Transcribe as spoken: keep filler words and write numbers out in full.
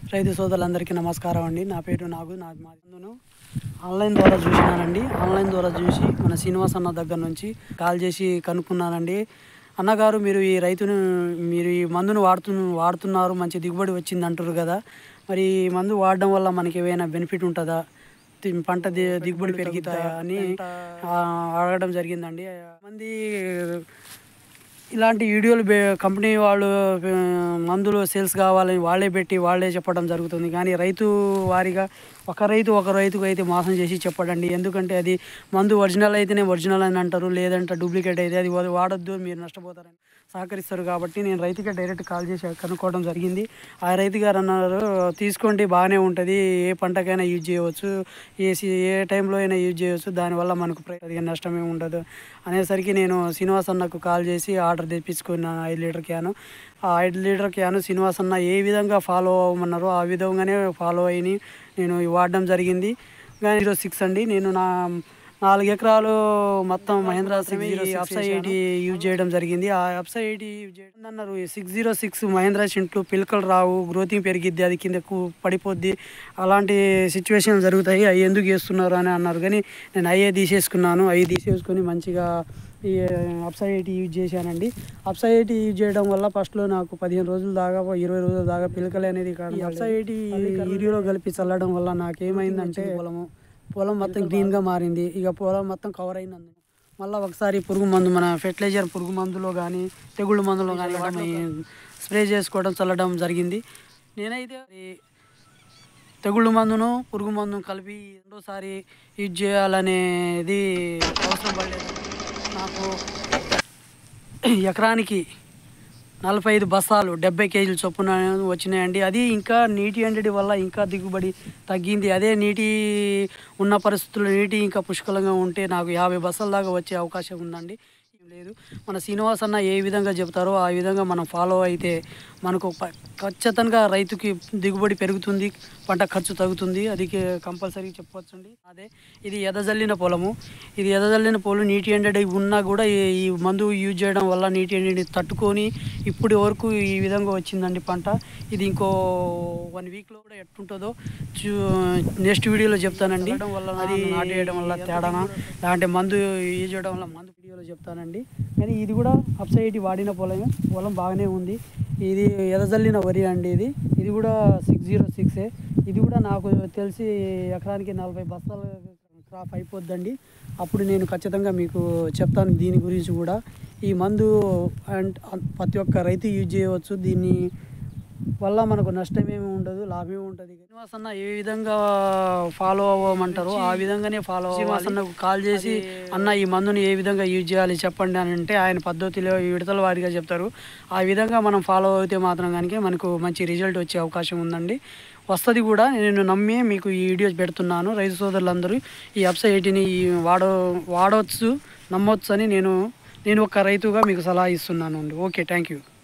రైతు సోదరులందరికీ నమస్కారం అండి. నా పేరు నాగు. నా మందును ఆన్లైన్ ద్వారా చూసినానండి. ఆన్లైన్ ద్వారా చూసి మన శ్రీనివాస్ అన్న దగ్గర నుంచి కాల్ చేసి కనుక్కున్నానండి. అన్నగారు, మీరు ఈ రైతును మీరు ఈ మందును వాడుతు వాడుతున్నారు మంచి దిగుబడి వచ్చింది అంటారు కదా, మరి ఈ మందు వాడడం వల్ల మనకి ఏమైనా బెనిఫిట్ ఉంటుందా, తి- పంట ది దిగుబడి పెరుగుతాయా అని ఆ, అడగడం జరిగిందండి. మంది ఇలాంటి వీడియోలు బే కంపెనీ వాళ్ళు ఆ, మందులు సేల్స్ కావాలని వాళ్ళే పెట్టి వాళ్ళే చెప్పడం జరుగుతుంది. కానీ రైతు వారిగా ఒక రైతు ఒక రైతుకు అయితే మోసం చేసి చెప్పడండి. ఎందుకంటే అది మందు ఒరిజినల్ అయితేనే ఒరిజినల్ అని అంటారు, లేదంటే డూప్లికేట్ అయితే అది వా- వాడొద్దు, మీరు నష్టపోతారని సహకరిస్తారు. కాబట్టి నేను రైతుకే డైరెక్ట్ కాల్ చేసి కనుక్కోవడం జరిగింది. ఆ రైతు గారు అన్నారు, తీసుకోండి బాగానే ఉంటుంది, ఏ పంటకైనా యూజ్ చేయవచ్చు, ఏ సి- ఏ టైంలో అయినా యూజ్ చేయవచ్చు, దానివల్ల మనకు ప్రతి నష్టం ఏమి ఉండదు అనేసరికి నేను శ్రీనివాస్ అన్నకు కాల్ చేసి ఆర్డర్ తెప్పించుకున్నాను ఐదు లీటర్ క్యాను. ఆ ఐదు లీటర్ క్యాను శ్రీనివాస్ అన్న ఏ విధంగా ఫాలో అవ్వమన్నారో ఆ విధంగానే ఫాలో అయ్యి నేను వాడడం జరిగింది. కానీ జీరో సిక్స్ అండి, నేను నా నాలుగు ఎకరాలు మొత్తం మహేంద్ర సిక్స్ జీరో అప్సా ఎయిటీ యూజ్ చేయడం జరిగింది. ఆ అప్సా ఎయిటీ యూజ్ చేయడం అన్నారు, సిక్స్ జీరో సిక్స్ మహేంద్ర సింట్లు పిలకలు రావు, గ్రోతింగ్ పెరిగిద్ది, అది కిందకు పడిపోద్ది, అలాంటి సిచ్యువేషన్ జరుగుతాయి, అవి ఎందుకు చేస్తున్నారు అని అన్నారు. కానీ నేను అయ్యే తీసేసుకున్నాను. అవి తీసేసుకొని మంచిగా ఈ అప్సా ఎయిటీ యూజ్ చేశానండి. అప్సా ఎయిటీ యూజ్ చేయడం వల్ల ఫస్ట్లో నాకు పదిహేను రోజుల దాకా ఇరవై రోజుల దాకా పిలకలు అనేది కాదు. అప్సా ఎయిటీ యూరియాలో కలిపి చల్లడం వల్ల నాకేమైందంటే పొలము పొలం మొత్తం గ్రీన్గా మారింది. ఇక పొలం మొత్తం కవర్ అయింది. మళ్ళీ ఒకసారి పురుగు మందు, మన ఫెర్టిలైజర్ పురుగు మందులో కానీ తెగుళ్ళు మందులో కానీ వాటిని స్ప్రే చేసుకోవడం చల్లడం జరిగింది. నేనైతే తెగుళ్ళు మందును పురుగు మందును కలిపి రెండోసారి యూజ్ చేయాలనేది అవసరం పడలేదు నాకు. ఎకరానికి నలభై ఐదు బస్తాలు డెబ్బై కేజీల చొప్పున వచ్చినాయండి. అది ఇంకా నీటి ఎండడి వల్ల ఇంకా దిగుబడి తగ్గింది. అదే నీటి ఉన్న పరిస్థితుల్లో నీటి ఇంకా పుష్కలంగా ఉంటే నాకు యాభై బస్తాల దాకా వచ్చే అవకాశం ఉందండి. లేదు, మన శ్రీనివాస్ అన్న ఏ విధంగా చెబుతారో ఆ విధంగా మనం ఫాలో అయితే మనకు ప- ఖచ్చితంగా రైతుకి దిగుబడి పెరుగుతుంది, పంట ఖర్చు తగ్గుతుంది. అది కంపల్సరీ చెప్పవచ్చండి. అదే ఇది ఎదజల్లిన పొలము. ఇది ఎదజల్లిన పొలం నీటి ఎండడి ఉన్నా కూడా ఈ ఈ మందు యూజ్ చేయడం వల్ల నీటి ఎండని తట్టుకొని ఇప్పటి వరకు ఈ విధంగా వచ్చిందండి పంట. ఇది ఇంకో వన్ వీక్లో కూడా ఎట్టుంటుందో చూ నెక్స్ట్ వీడియోలో చెప్తానండి. వల్ల అది నాటేయడం వల్ల తేడానా, లేదంటే మందు యూజ్ చేయడం వల్ల మందు వీడియోలో చెప్తానండి. కానీ ఇది కూడా అప్సైటీ వాడిన పొలమే, పొలం బాగానే ఉంది. ఇది ఎదజల్లిన వరి అండి. ఇది ఇది కూడా సిక్స్ జీరో సిక్సే. ఇది కూడా నాకు తెలిసి ఎకరానికి నలభై బస్తాలు క్రాప్ అయిపోద్దండి. అప్పుడు నేను ఖచ్చితంగా మీకు చెప్తాను దీని గురించి కూడా. ఈ మందు అండ్ ప్రతి ఒక్క రైతు యూజ్ చేయవచ్చు. దీన్ని వల్ల మనకు నష్టమేమి ఉండదు, లాభమే ఉంటుంది. శ్రీనివాస్ అన్న ఏ విధంగా ఫాలో అవ్వమంటారో ఆ విధంగానే ఫాలో శ్రీనివాస్ అన్నకు కాల్ చేసి, అన్న ఈ మందుని ఏ విధంగా యూజ్ చేయాలి చెప్పండి అని అంటే ఆయన పద్ధతిలో విడతల వారిగా చెప్తారు. ఆ విధంగా మనం ఫాలో అయితే మాత్రం కనుక మనకు మంచి రిజల్ట్ వచ్చే అవకాశం ఉందండి, వస్తుంది కూడా. నేను నమ్మి మీకు ఈ వీడియోస్ పెడుతున్నాను. రైతు సోదరులందరూ ఈ అప్సా ఎయిటీని వాడ వాడవచ్చు, నమ్మవచ్చు అని నేను నేను ఒక రైతుగా మీకు సలహా ఇస్తున్నాను. Okay, thank you.